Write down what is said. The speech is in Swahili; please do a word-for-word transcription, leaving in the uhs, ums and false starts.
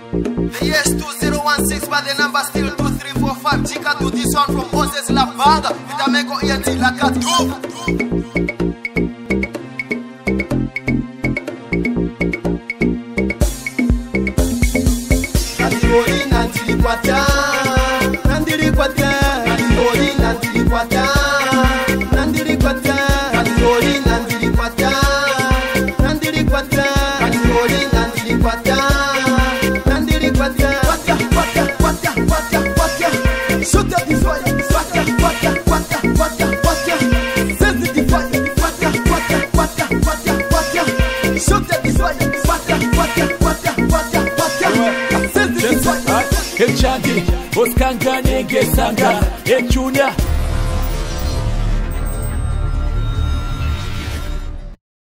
The yes two zero one six, but the number still two three four five. Chika do this one from Moses La Banga. Vitameko Yeti La Katu. Katiori Nantili Kwata. Nandiri Kwata. Katiori Nantili Kwata. Nandiri Kwata. Katiori Nantili Kwata. Nandiri Kwata. Katiori Nantili Kwata. Nandiri Kwata. Kwata, Kwata, Kwata, Kwata, Kwata. Shoot up the fire. Kwata, Kwata, Kwata, Kwata, Kwata. Send the fire. Kwata, Kwata, Kwata, Kwata, Kwata. Shoot up the fire. Kwata, Kwata, Kwata, Kwata, Kwata. Send the fire. Echandi, Oskanga Nege Sanga, Echunya,